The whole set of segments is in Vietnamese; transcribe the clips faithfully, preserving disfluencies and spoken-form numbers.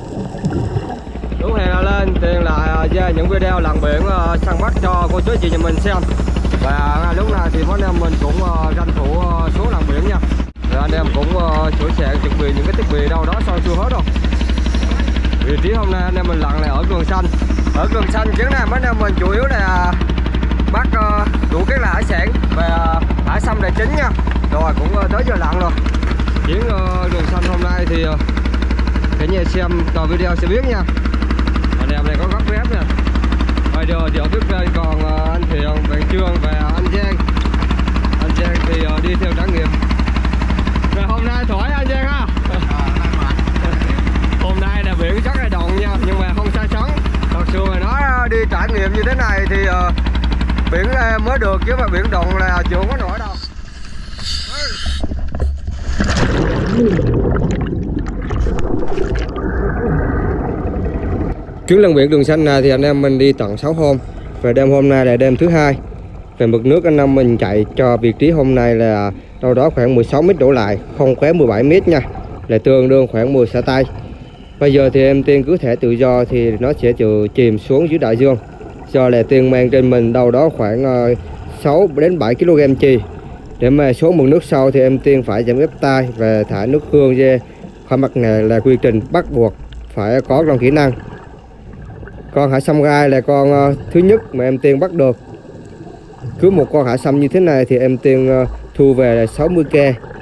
Đúng hẹn là lên Tiền là về những video lặn biển uh, săn bắt cho cô chú chị nhà mình xem. Và ngay lúc này thì mấy anh em mình cũng uh, tranh thủ uh, xuống lặn biển nha. Rồi anh em cũng uh, sửa sàng chuẩn bị những cái thiết bị đâu đó xong chưa hết đâu. Vị trí hôm nay anh em mình lặn là ở Cường Xanh. Ở Cường Xanh chuyến này mấy anh em mình chủ yếu là bắt uh, đủ các loại hải sản và uh, hải sâm là chính nha. Rồi cũng uh, tới giờ lặn rồi. Chuyến uh, Cường Xanh hôm nay thì uh, cả nhà xem toàn video sẽ biết nha. Anh em này có góc ghép nha. Bây giờ thì ở phía bên còn uh, anh Thiện, bạn Trương và anh Giang. Anh Giang thì uh, đi theo trải nghiệm. Rồi hôm nay thoải anh Giang ha. Hôm nay là biển rất là động nha, nhưng mà không xa sóng. Thật sự mà nói đi trải nghiệm như thế này thì uh, biển mới được, chứ mà biển động là chưa có nổi đâu. Chuyến lặn biển Trường Xanh này thì anh em mình đi tận sáu hôm. Và đêm hôm nay là đêm thứ hai. Về mực nước anh em mình chạy cho vị trí hôm nay là đâu đó khoảng mười sáu mét đổ lại, không quá mười bảy mét nha, là tương đương khoảng mười xa tay. Bây giờ thì em Tiên cứ thể tự do thì nó sẽ tự chìm xuống dưới đại dương. Do là Tiên mang trên mình đâu đó khoảng sáu đến bảy ki lô gam chì. Để mà xuống mực nước sâu thì em Tiên phải giảm ép tay và thả nước hương ra khỏi mặt này là quy trình bắt buộc phải có trong kỹ năng. Con hải sâm gai là con thứ nhất mà em Tiên bắt được. Cứ một con hải sâm như thế này thì em Tiên thu về là sáu mươi k.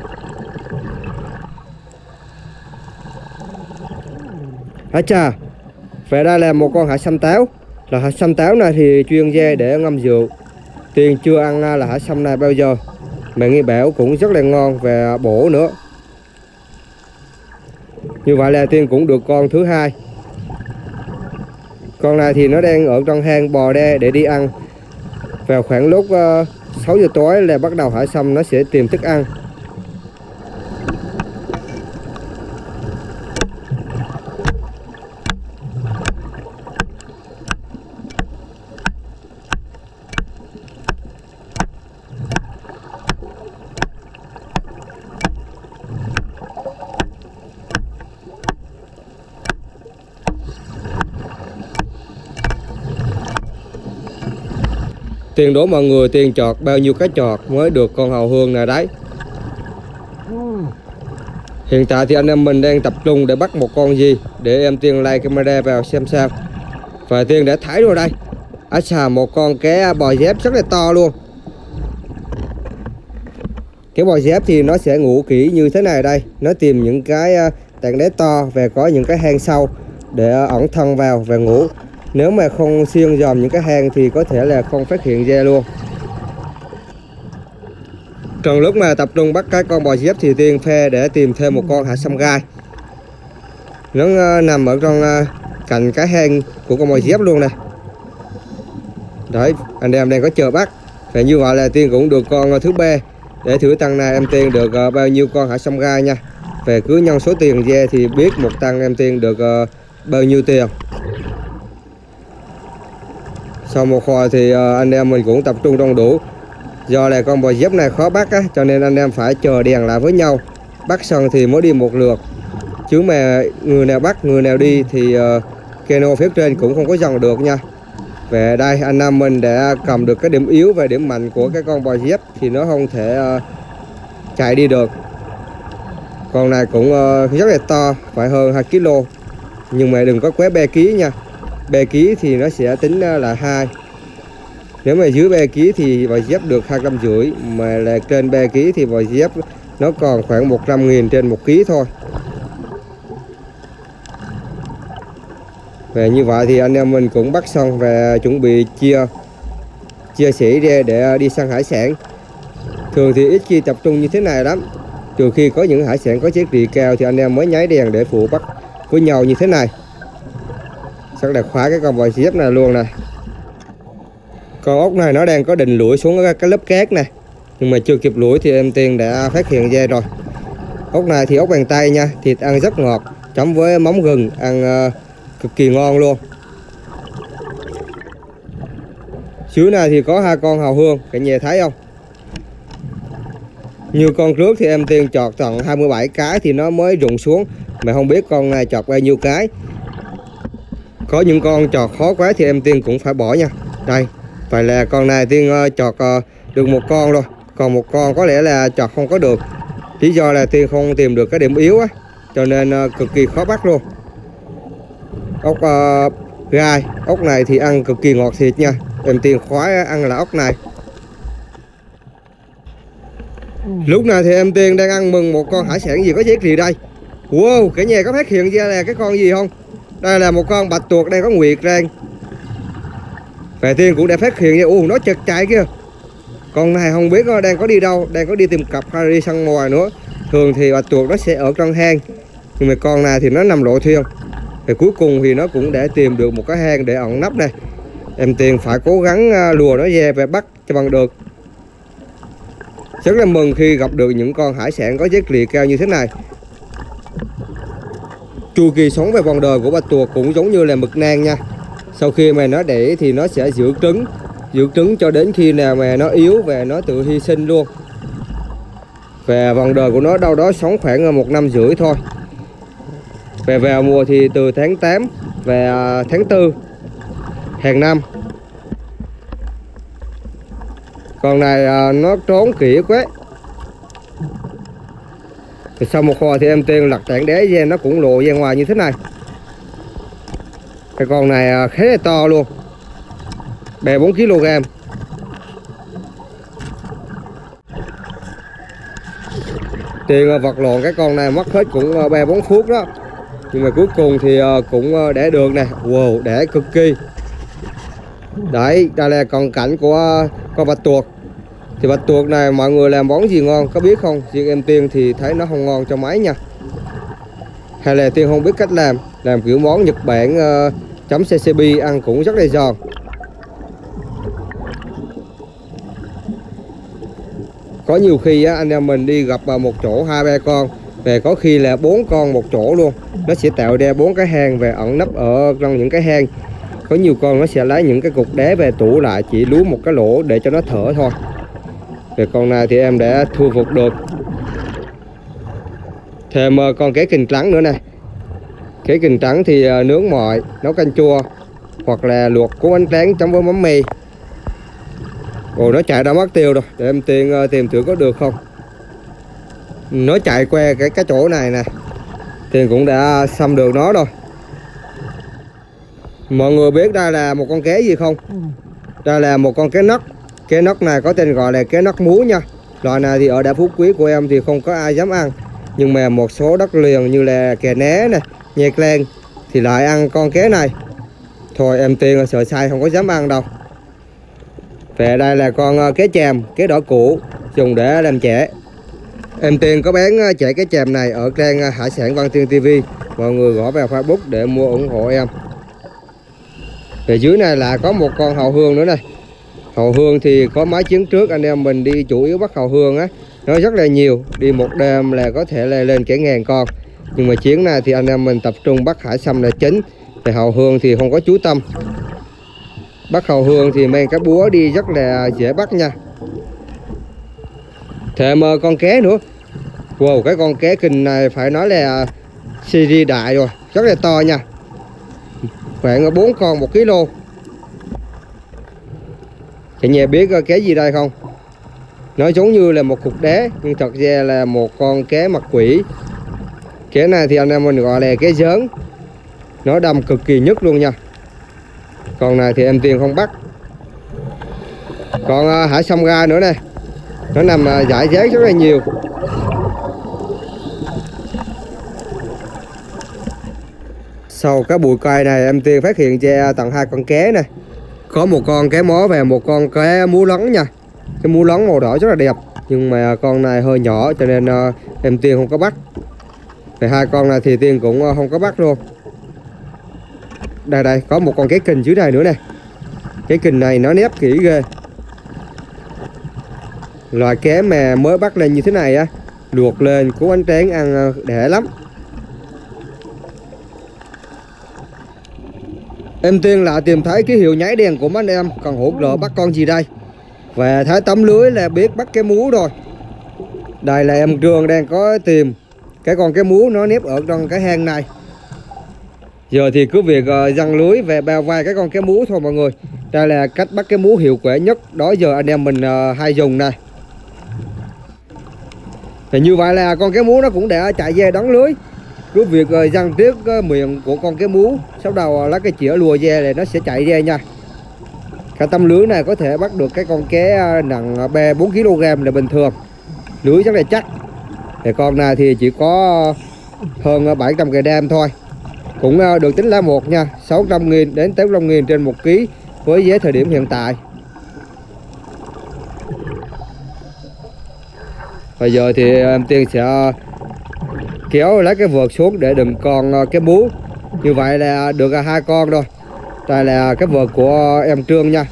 À chà, vậy đây là một con hải sâm táo. Là hải sâm táo này thì chuyên gia để ngâm rượu. Tiên chưa ăn là hải sâm này bao giờ, mà nghe bảo cũng rất là ngon và bổ nữa. Như vậy là Tiên cũng được con thứ hai. Con này thì nó đang ở trong hang bò ra để đi ăn. Vào khoảng lúc uh, sáu giờ tối là bắt đầu hải sâm nó sẽ tìm thức ăn. Tiền đố mọi người Tiền chọt bao nhiêu cái chọt mới được con hàu hương này đấy. Hiện tại thì anh em mình đang tập trung để bắt một con gì, để em Tiên lay camera vào xem sao. Và Tiên đã thấy rồi đây. Á xà, một con cá bò dép rất là to luôn. Cái bò dép thì nó sẽ ngủ kỹ như thế này đây. Nó tìm những cái tảng đá to và có những cái hang sâu để ẩn thân vào và ngủ. Nếu mà không xuyên dòm những cái hang thì có thể là không phát hiện ra luôn. Trong lúc mà tập trung bắt cái con bò dép thì Tiên phe để tìm thêm một con hải sâm gai. Nó nằm ở trong cạnh cái hang của con bò dép luôn nè. Đấy, anh em đang có chờ bắt. Và như vậy là Tiên cũng được con thứ ba. Để thử tăng này em Tiên được bao nhiêu con hải sâm gai nha. Về cứ nhân số tiền ra thì biết một tăng em Tiên được bao nhiêu tiền. Sau một hồi thì anh em mình cũng tập trung đông đủ. Do là con bò dép này khó bắt á, cho nên anh em phải chờ đèn lại với nhau. Bắt xong thì mới đi một lượt. Chứ mà người nào bắt, người nào đi thì uh, cano phía trên cũng không có dần được nha. Về đây anh em mình đã cầm được cái điểm yếu và điểm mạnh của cái con bò dép thì nó không thể uh, chạy đi được. Con này cũng uh, rất là to, phải hơn hai ki lô. Nhưng mà đừng có quá ba ki nha. ba ki thì nó sẽ tính là hai. Nếu mà dưới ba ki thì bò dép được hai trăm rưỡi, mà là trên ba ki thì bò dép nó còn khoảng một trăm nghìn trên một ký thôi. Và như vậy thì anh em mình cũng bắt xong và chuẩn bị chia chia sẻ ra để đi săn hải sản. Thường thì ít khi tập trung như thế này lắm. Trừ khi có những hải sản có giá trị cao thì anh em mới nháy đèn để phụ bắt với nhau như thế này. Rất là khóa cái con bò dép này luôn nè. Con ốc này nó đang có định lủi xuống cái lớp cát này, nhưng mà chưa kịp lủi thì em Tiên đã phát hiện ra rồi. Ốc này thì ốc bàn tay nha, thịt ăn rất ngọt, chấm với móng gừng ăn uh, cực kỳ ngon luôn. Dưới này thì có hai con hàu hương, cả nhà thấy không? Như con trước thì em Tiên chọt tận hai mươi bảy cái thì nó mới rụng xuống, mà không biết con này chọt bao nhiêu cái. Có những con chọt khó quá thì em Tiên cũng phải bỏ nha. Đây, vậy là con này Tiên chọt được một con rồi, còn một con có lẽ là chọt không có được. Lý do là Tiên không tìm được cái điểm yếu á, cho nên cực kỳ khó bắt luôn. Ốc uh, gai, ốc này thì ăn cực kỳ ngọt thịt nha. Em Tiên khoái ăn là ốc này. Lúc này thì em Tiên đang ăn mừng một con hải sản gì có giá trị đây. Wow, cả nhà có phát hiện ra là cái con gì không? Đây là một con bạch tuộc đang có nguyệt rang. Và Tiên cũng đã phát hiện ra, ồ nó chật chạy kia. Con này không biết nó đang có đi đâu, đang có đi tìm cặp hay đi săn mồi nữa. Thường thì bạch tuộc nó sẽ ở trong hang, nhưng mà con này thì nó nằm lộ thiên. Thì cuối cùng thì nó cũng đã tìm được một cái hang để ẩn nấp này. Em Tiên phải cố gắng lùa nó ra và bắt cho bằng được. Rất là mừng khi gặp được những con hải sản có giá trị cao như thế này. Chu kỳ sống về vòng đời của bạch tuộc cũng giống như là mực nang nha. Sau khi mà nó đẻ thì nó sẽ giữ trứng, giữ trứng cho đến khi nào mà nó yếu và nó tự hy sinh luôn. Và vòng đời của nó đâu đó sống khoảng một năm rưỡi thôi. Và vào mùa thì từ tháng tám và tháng tư hàng năm. Con này nó trốn kỹ quá. Thì sau một hồi thì em Tiên lật tảng đá ra, nó cũng lộ ra ngoài như thế này. Cái con này khá là to luôn, bè bốn ki lô gam. Tiên vật lộn cái con này mất hết cũng ba bốn phút đó. Nhưng mà cuối cùng thì cũng đẻ được nè. Wow, đẻ cực kỳ. Đấy, đây là còn cảnh của con bạch tuộc. Thì bạch tuộc này mọi người làm món gì ngon có biết không? Riêng em Tiên thì thấy nó không ngon cho mấy nha. Hay là Tiên không biết cách làm. Làm kiểu món Nhật Bản uh, chấm sashimi ăn cũng rất là giòn. Có nhiều khi á, anh em mình đi gặp một chỗ hai ba con, về có khi là bốn con một chỗ luôn. Nó sẽ tạo ra bốn cái hang và ẩn nấp ở trong những cái hang. Có nhiều con nó sẽ lấy những cái cục đá về tủ lại, chỉ lú một cái lỗ để cho nó thở thôi. Về con này thì em đã thu phục được. Thêm con cá kình trắng nữa này. Cá kình trắng thì nướng mọi, nấu canh chua, hoặc là luộc cuốn bánh tráng chấm với mắm mì. Ồ, nó chạy đã mất tiêu rồi. Để em Tiên tìm thử có được không. Nó chạy qua cái cái chỗ này nè, Tiên cũng đã xăm được nó rồi. Mọi người biết đây là một con cá gì không? Đây là một con cá nấc. Cá nấc này có tên gọi là cá nấc múa nha. Loại này thì ở đảo Phú Quý của em thì không có ai dám ăn. Nhưng mà một số đất liền như là Kè Né nè, Nhật Lan thì lại ăn con cá này. Thôi em Tiên sợ sai không có dám ăn đâu. Và đây là con cá chàm, cá đỏ củ, dùng để làm chả. Em Tiên có bán chả cá chàm này ở trang Hải sản Văn Tiên ti vi. Mọi người gõ vào Facebook để mua ủng hộ em. Về dưới này là có một con hậu hương nữa này. Hậu hương thì có mấy chuyến trước anh em mình đi chủ yếu bắt hậu hương á, nó rất là nhiều, đi một đêm là có thể là lên cả ngàn con. Nhưng mà chuyến này thì anh em mình tập trung bắt hải sâm là chính. Thì hậu hương thì không có chú tâm. Bắt hậu hương thì mang cái búa đi rất là dễ bắt nha. Thêm con cá nữa. Wow, cái con cá kình này phải nói là series đại rồi, rất là to nha. Khoảng bốn con một ki lô. Cả nhà biết cá gì đây không? Nó giống như là một cục đá, nhưng thật ra là một con cá mặt quỷ. Cá này thì anh em mình gọi là cá giớn. Nó đâm cực kỳ nhất luôn nha. Con này thì em Tiên không bắt. Còn uh, hải sâm gai nữa nè. Nó nằm uh, giải rác rất là nhiều. Sau cái bụi cây này em Tiên phát hiện ra tận hai con cá nè. Có một con cá mó và một con cá múa lấn nha. Cái múa lấn màu đỏ rất là đẹp. Nhưng mà con này hơi nhỏ cho nên uh, em Tiên không có bắt. Và hai con này thì Tiên cũng uh, không có bắt luôn. Đây đây, có một con cá kình dưới này nữa nè. Cái kình này nó nếp kỹ ghê. Loài cá mà mới bắt lên như thế này á, luộc lên cuốn bánh tráng ăn đẻ lắm. Em Tiên lại tìm thấy cái hiệu nháy đèn của mấy anh em, còn hỗ trợ bắt con gì đây. Và thấy tấm lưới là biết bắt cái múa rồi. Đây là em Trương đang có tìm cái con cái múa nó nếp ở trong cái hang này. Giờ thì cứ việc uh, giăng lưới về bao vai cái con cá mú thôi mọi người. Đây là cách bắt cá mú hiệu quả nhất đó giờ anh em mình uh, hay dùng này. Thì như vậy là con cá mú nó cũng đã chạy về đóng lưới. Cứ việc uh, giăng tiếp uh, miệng của con cá mú, sau đầu uh, lấy cái chĩa lùa về là nó sẽ chạy ra nha. Cái tấm lưới này có thể bắt được cái con cá uh, nặng ba bốn ki lô gam là bình thường. Lưới rất là chắc. Thì con này thì chỉ có hơn uh, bảy trăm gram thôi. Cũng uh, được tính lá một nha, sáu trăm nghìn đến tám trăm nghìn trên một ký với giá thời điểm hiện tại. Bây giờ thì em Tiên sẽ kéo lấy cái vợt xuống để đựng con cái mú. Như vậy là được hai con rồi. Đây là cái vợt của em Trương nha.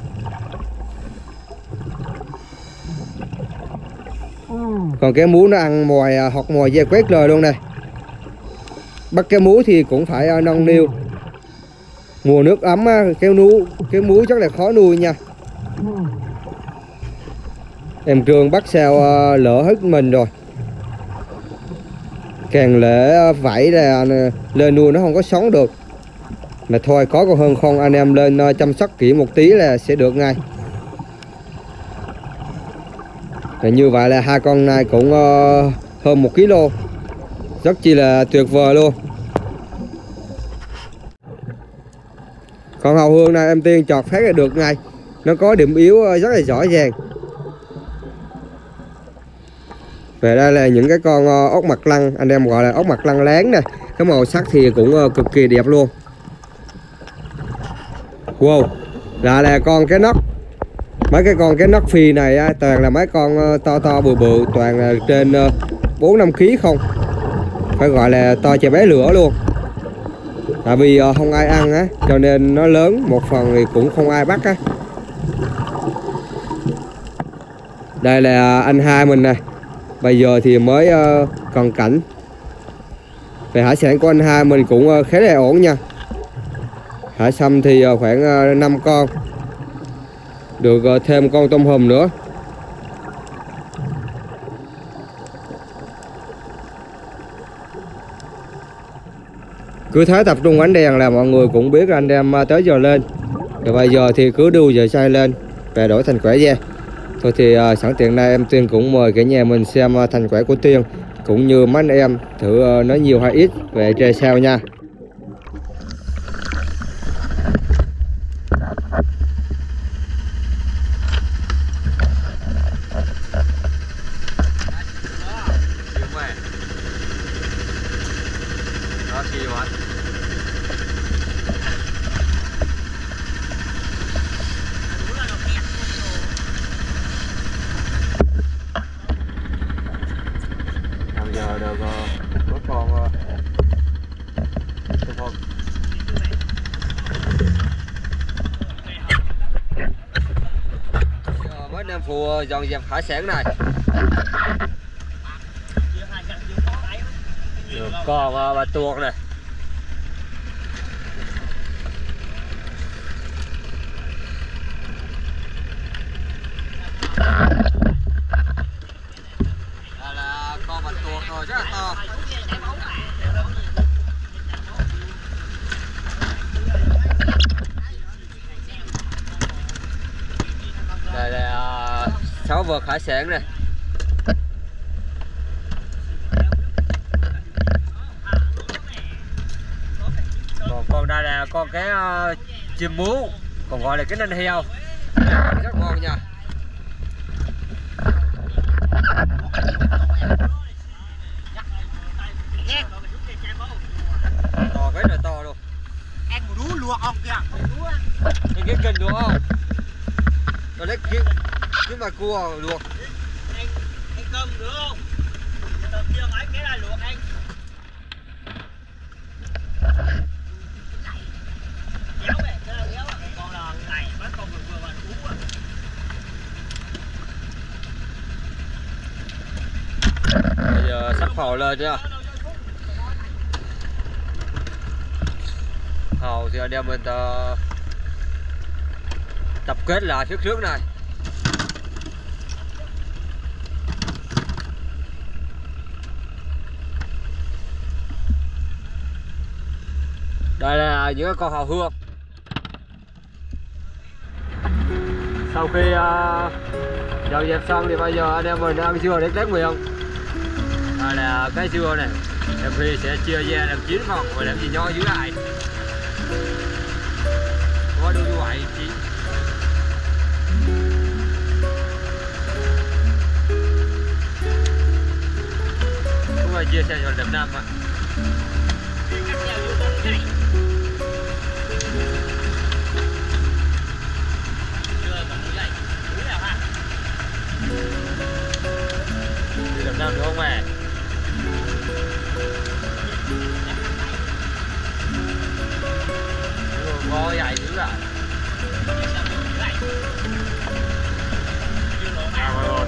Còn cái mú nó ăn mồi hoặc mồi dây quét lời luôn này. Bắt cái mú thì cũng phải nâng niu. Mùa nước ấm cái mú cái mú rất là khó nuôi nha. Em Trương bắt sao uh, lỡ hết mình rồi. Càng lễ vảy là lên nuôi nó không có sống được. Mà thôi có con hơn không anh em lên uh, chăm sóc kỹ một tí là sẽ được ngay. Và như vậy là hai con này cũng uh, hơn một ki lô. Rất chi là tuyệt vời luôn. Còn hầu hương này em Tiên chọt phát ra được ngay. Nó có điểm yếu uh, rất là rõ ràng. Về đây là những cái con ốc mặt lăng, anh em gọi là ốc mặt lăng láng nè. Cái màu sắc thì cũng cực kỳ đẹp luôn. Wow, lại là con cái nóc. Mấy cái con cái nóc phi này á, toàn là mấy con to to bự bự, toàn là trên bốn năm ký không. Phải gọi là to chà bé lửa luôn. Tại vì không ai ăn á, cho nên nó lớn, một phần thì cũng không ai bắt á. Đây là anh hai mình nè. Bây giờ thì mới uh, còn cảnh. Về hải sản của anh hai mình cũng uh, khá là ổn nha. Hải sâm thì uh, khoảng uh, năm con. Được uh, thêm con tôm hùm nữa. Cứ thế tập trung ánh đèn là mọi người cũng biết anh em uh, tới giờ lên. Rồi bây giờ thì cứ đu giờ xoay lên và đổi thành quả ra. Thôi thì uh, sẵn tiện này em Tiên cũng mời cả nhà mình xem uh, thành quả của Tiên cũng như mấy anh em thử uh, nói nhiều hay ít về chơi sao nha. Giờ được có con tôm hùm. Mới đem phụ dọn dẹp hải sản này. Được con bà tuộc này. Rồi rất là to. Đây là sáu vợt hải sản này. Còn con đây là con cái uh, chim mú, còn gọi là cái nanh heo. Rất ngon nha. To cái này to luôn. Ăn một đũa luộc không kìa. Cái cái kinh đúng không? Rồi lấy cái cái mà cua luộc. Anh anh cơm nữa không? Đầu tiên ấy cái là luộc anh. Kéo về cái kéo con là này bắt con vừa vừa vào cú à. Bây giờ sắp phò lên chưa? Hầu thì anh em mình uh, tập kết lại phía trước này. Đây là những con hào hương. Sau khi uh, dọn dẹp xong thì bây giờ anh em mình ăn dưa để test miệng. Đây là cái dưa này, em Huy sẽ chia ra làm chín phần và làm gì nho dưới lại. Có đu như vậy chị. Chúng ta chia sẻ cho Đầm Nam ạ. Đi Đầm Nam được không mẹ? Có dạy dữ à? À rồi.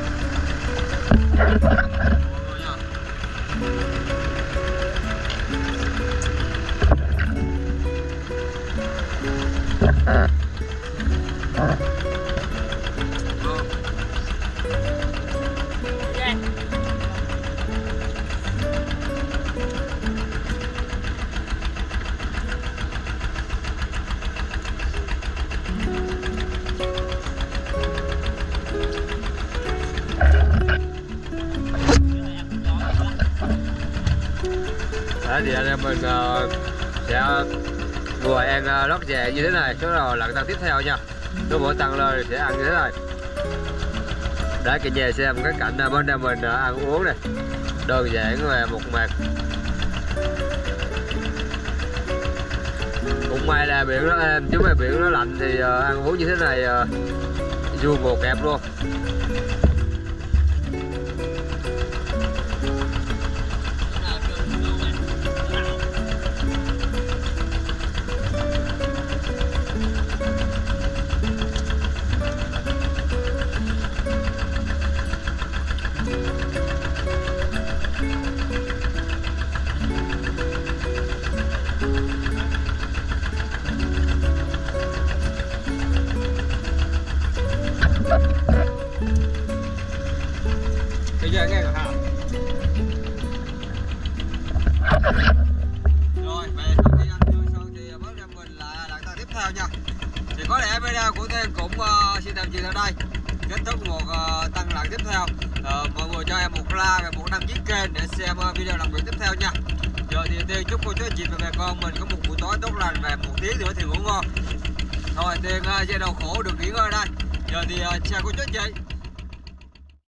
Đấy, thì anh em mình uh, sẽ vừa ăn uh, lót chè như thế này, số rồi lần tăng tiếp theo nha. Số mỗi tăng lên sẽ ăn như thế này. Để cả nhà xem cái cảnh uh, bên em mình uh, ăn uống này, đơn giản và một mạc. Cũng may là biển nó êm, chứ mà biển nó lạnh thì uh, ăn uống như thế này uh, vui một kẹp luôn. Bây giờ nghe hả? Rồi, về sau khi ăn trưa xong thì bước ra mình là đoạn tàu tiếp theo nha. Thì có lẽ video của Thiên cũng uh, xin tạm dừng ở đây. Kết thúc một uh, tăng lần tiếp theo. Uh, mọi người cho em một like và một đăng ký kênh để xem uh, video lần tiếp theo nha. Giờ thì Tiên chúc cô chú anh chị và mẹ con mình có một buổi tối tốt lành và một tiếng nữa thì ngủ ngon. Thôi Tiên uh, giai đầu khổ được nghỉ ngơi đây. Giờ thì uh, chào cô chú anh chị.